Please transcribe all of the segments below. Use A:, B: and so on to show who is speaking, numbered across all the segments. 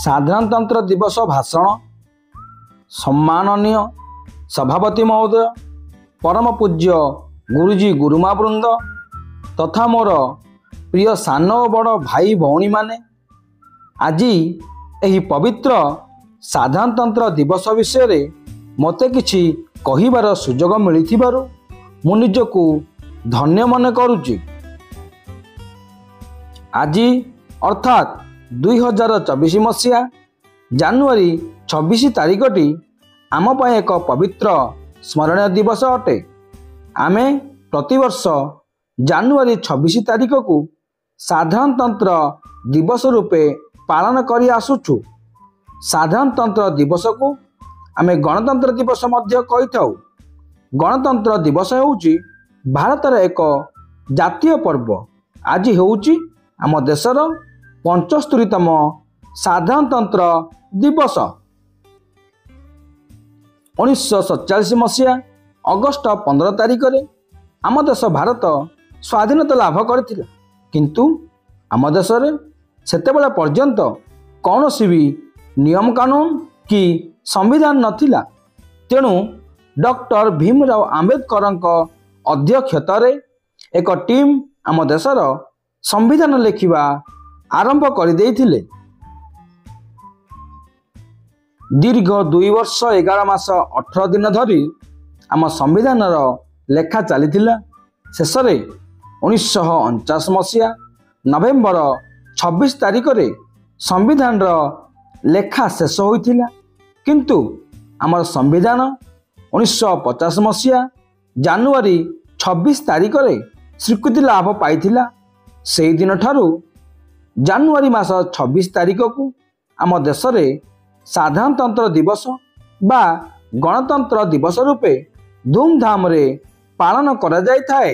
A: साधारणतंत्र दिवस भाषण सम्माननीय सभापति महोदय, परम पूज्य गुरुजी गुरुमा वृंद तथा मोर प्रिय सान और बड़ भाई भौणी माने, आज यही पवित्र साधारणतंत्र दिवस विषय मते किछि कहिबार सुजोग मिलिथिबारु मु निजकु धन्य मन करुछि। आज अर्थात 2024 मसीहा जानुआरी 26 तारिखटी आम पाई एक पवित्र स्मरणीय दिवस अटे। आमे प्रतिवर्ष जानुआरी 26 तारिख को साधारणतंत्र दिवस रूपे पालन करी आसुछु। साधारणतंत्र दिवस को आमे गणतंत्र दिवस मध्य कहिथाउ। गणतंत्र दिवस हेउची भारतर एक जातीय पर्व। आज हेउची आम देशर 75तम साधारणतंत्र दिवस। 1947 मसीहा अगस्ट 15 तारिख रे आम देश भारत स्वाधीनता लाभ करथिला, किंतु आम देश रे सेतेबेला पर्यंत कौनसी भी नियम कानून कि संविधान नथिला। तेणु डॉक्टर भीमराव आंबेडकर अध्यक्षतार एक टीम आम देशर संविधान लिखिबा आरंभ कर देइथिले। दीर्घ 2 वर्ष 11 मास 18 दिन धरी आम संविधान लेखा चलीथिला। शेष में 1949 मसीहा नवेम्बर 26 तारिख रे संविधान लेखा शेष होइथिला, किंतु आमर संविधान 1950 मसीहा जानुआरी 26 तारिख रे स्वीकृति लाभ पाइथिला। से दिन ठारू जानुआरी मास 26 तारिख को आम देश में साधारणतंत्र दिवस बा गणतंत्र दिवस रूपे धूमधाम रे पालन करा जाय थाए।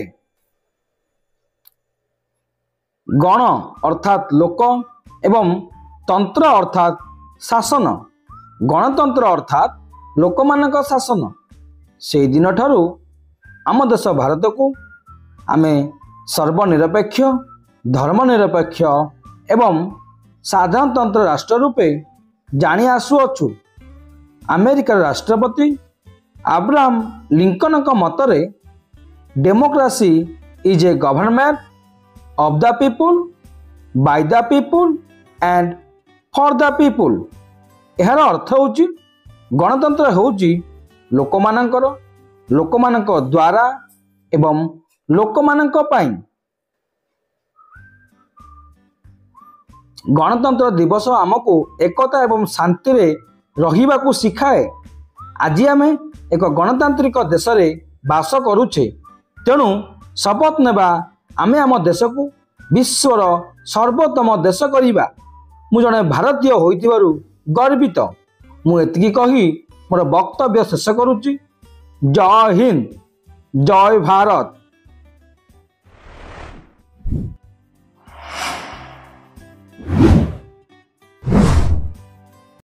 A: गण अर्थात लोक एवं तंत्र अर्थात शासन। गणतंत्र अर्थात लोकमानक शासन। से दिन ठारू आम देश भारत को आमे सर्वनिरपेक्ष धर्मनिरपेक्ष एवं साधारणतंत्र राष्ट्र रूपे जानी आसुअछु। अमेरिकार राष्ट्रपति अब्राहम लिंकन मतरे democracy is a government of the people by the people and for the people. यार अर्थ होची गणतंत्र होची लोकमानंकर, लोकमानंक द्वारा एवं लोकमानंक पाई। गणतंत्र दिवस आमको एकता एवं शांति रे रहिबा को सिखाए। आज आमे एक गणतांत्रिक देश रे बास करूछे, तेणु शपथ नेबा आमे आम देश को विश्वर सर्वोत्तम देश करिबा। मु जने भारतीय होइतिबारु गर्वित। मु एतिकी कही मोर वक्तव्य शेष करूची। जय हिंद, जय भारत।